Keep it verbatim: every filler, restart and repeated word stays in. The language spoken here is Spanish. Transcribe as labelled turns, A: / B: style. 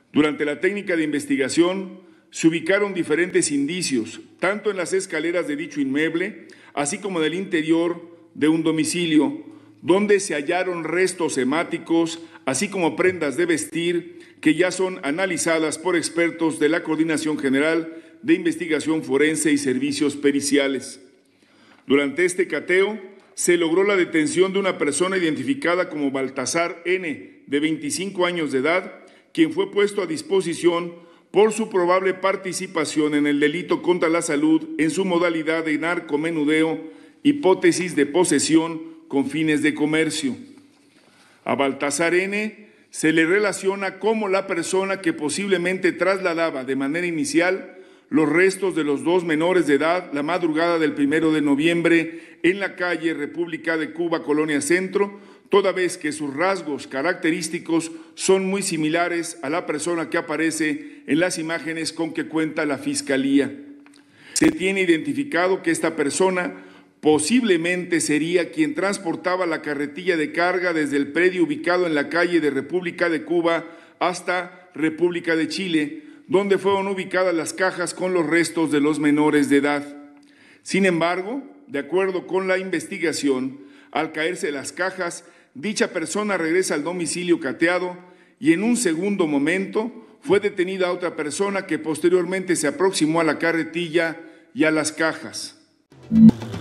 A: Durante la técnica de investigación se ubicaron diferentes indicios, tanto en las escaleras de dicho inmueble, así como en el interior de un domicilio, donde se hallaron restos hemáticos, así como prendas de vestir que ya son analizadas por expertos de la Coordinación General de Investigación Forense y Servicios Periciales. Durante este cateo se logró la detención de una persona identificada como Baltasar N., de veinticinco años de edad, quien fue puesto a disposición por su probable participación en el delito contra la salud en su modalidad de narcomenudeo, hipótesis de posesión con fines de comercio. A Baltasar N. se le relaciona como la persona que posiblemente trasladaba de manera inicial los restos de los dos menores de edad la madrugada del primero de noviembre en la calle República de Cuba, Colonia Centro, toda vez que sus rasgos característicos son muy similares a la persona que aparece en las imágenes con que cuenta la Fiscalía. Se tiene identificado que esta persona posiblemente sería quien transportaba la carretilla de carga desde el predio ubicado en la calle de República de Cuba hasta República de Chile, donde fueron ubicadas las cajas con los restos de los menores de edad. Sin embargo, de acuerdo con la investigación, al caerse las cajas, dicha persona regresa al domicilio cateado y en un segundo momento fue detenida otra persona que posteriormente se aproximó a la carretilla y a las cajas.